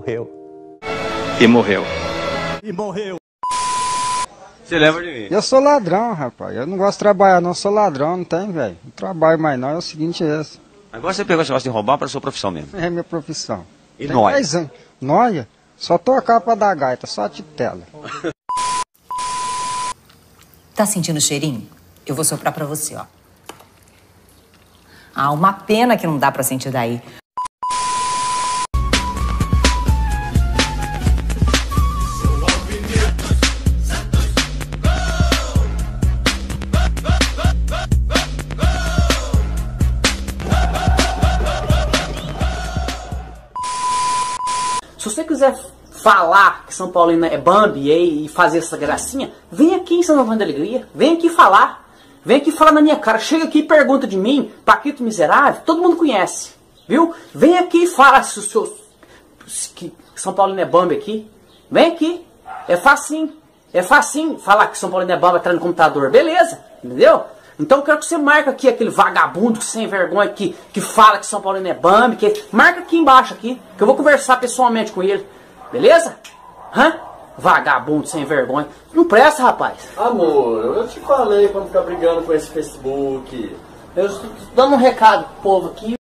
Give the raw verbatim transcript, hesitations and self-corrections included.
morreu. E morreu. E morreu. Você lembra de mim? Eu sou ladrão, rapaz. Eu não gosto de trabalhar, não. Eu sou ladrão, não tem, velho. Não trabalho mais, não. É o seguinte, é esse. Agora você pegou esse negócio de roubar para a sua profissão mesmo. É minha profissão. E tem nóia? dez anos. Nóia? Só tocar pra dar gaita, só a titela. Tá sentindo o cheirinho? Eu vou soprar pra você, ó. Ah, uma pena que não dá pra sentir daí. Se você quiser falar que São Paulino é Bambi e fazer essa gracinha, vem aqui em São João da Alegria, vem aqui falar, vem aqui falar na minha cara, chega aqui e pergunta de mim, Paquito Miserável, todo mundo conhece, viu? Vem aqui e fala se o seu, que São Paulino é Bambi aqui, vem aqui, é facinho, é facinho falar que São Paulino é Bambi atrás no computador, beleza, entendeu? Então eu quero que você marque aqui aquele vagabundo sem vergonha que, que fala que São Paulino é Bambi, que marca aqui embaixo aqui, que eu vou conversar pessoalmente com ele. Beleza? Hã? Vagabundo sem vergonha. Não presta, rapaz. Amor, eu te falei pra não ficar brigando com esse Facebook. Eu estou dando um recado pro povo aqui.